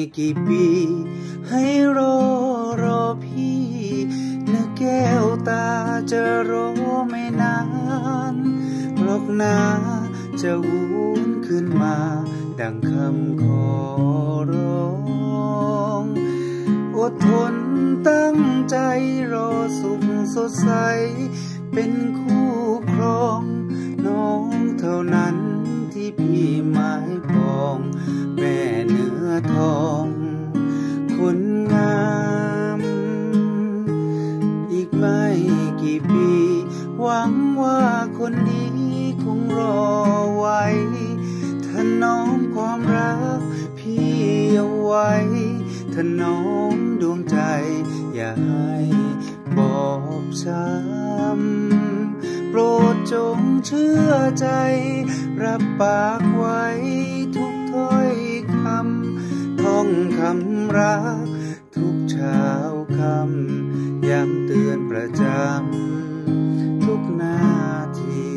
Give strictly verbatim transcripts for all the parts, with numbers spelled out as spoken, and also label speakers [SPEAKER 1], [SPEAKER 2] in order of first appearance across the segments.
[SPEAKER 1] กี่ปีให้รอรอพี่และแก้วตาจะรอไม่นานหรอกนาจะวุ่นขึ้นมาดังคำขอร้องอดทนตั้งใจรอสุขสดใสเป็นคู่ครองน้องเท่านั้นที่พี่หมายปองแม่เนื้อทองคนงามอีกไม่กี่ปีหวังว่าคนดีคงรอไว้ถนอมความรักพี่เอาไว้ถนอมดวงใจอย่าให้บอบช้ำโปรดจงเชื่อใจรับปากไว้ทุกถ้อยคำท่องคำรักทุกเช้าคำย้ำเตือนประจำทุกนาที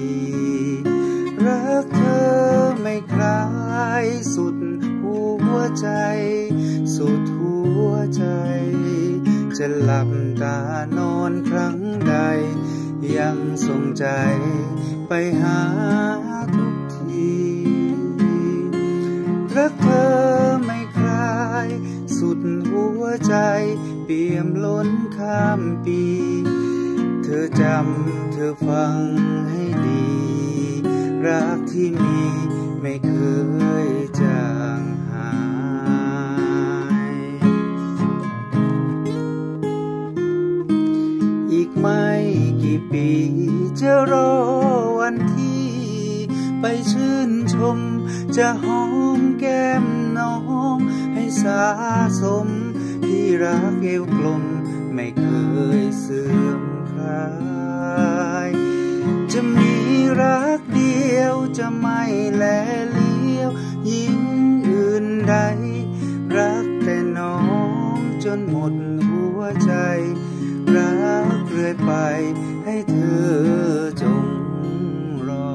[SPEAKER 1] รักเธอไม่คลายสุดหัวใจสุดหัวใจจะหลับตานอนครั้งใดยังทรงใจไปหาทุกทีรักเธอไม่คลายสุดหัวใจเปี่ยมล้นข้ามปีเธอจำเธอฟังให้ดีรักที่มีไม่เคยจางหายอีกไม่กี่ปีจะรอวันที่ไปชื่นชมจะหอมแก้มน้องให้สาสมที่รักเอวกลมไม่เคยเสื่อมคลายจะมีรักเดียวจะไม่แลเลี้ยวยิ่งอื่นใดรักแต่น้องจนหมดหัวใจรักเรื่อยไปให้เธอจงรอ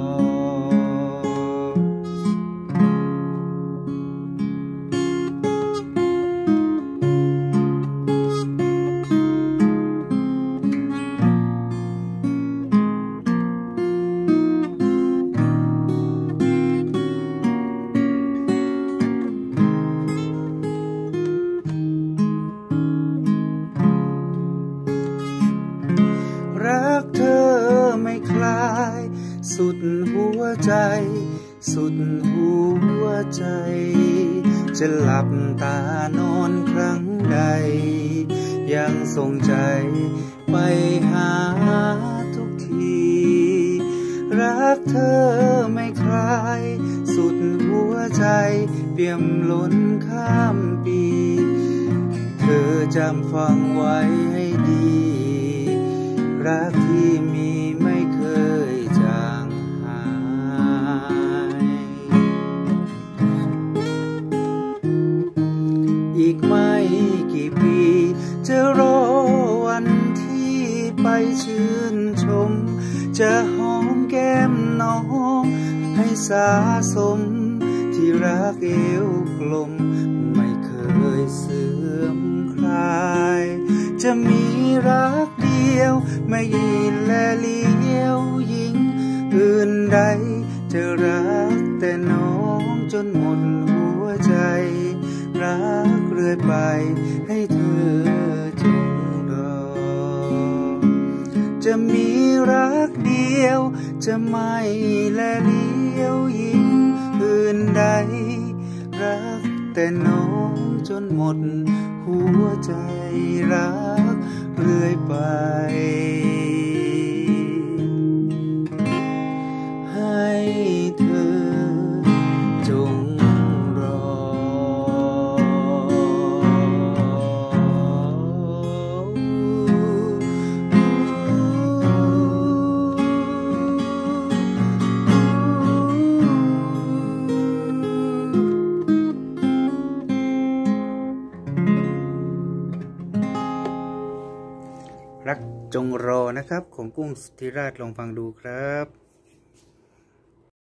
[SPEAKER 1] รักเธอไม่คลายสุดหัวใจสุดหัวใจจะหลับตานอนครั้งใดยังทรงใจไปหาทุกทีรักเธอไม่คลายสุดหัวใจเปี่ยมล้นข้ามปีเธอจำฟังไว้ให้ดีรักที่มีไม่เคยจางหายอีกไม่กี่ปีจะรอวันที่ไปชื่นชมจะหอมแก้มน้องให้สาสมที่รักเอวกลมไม่เคยเสื่อมคลายจะมีรักเดียวไม่ยินและเลี้ยวยิ่งอื่นใดจะรักแต่น้องจนหมดหัวใจรักเรื่อยไปให้เธอจงรอจะมีรักเดียวจะไม่และเลี้ยวยิ่งอื่นใดรักแต่น้องจนหมดหัวใจรักเรื่อยไปให้เธอจงรอรักจงรอนะครับของกุ้งสุธิราชลองฟังดูครับ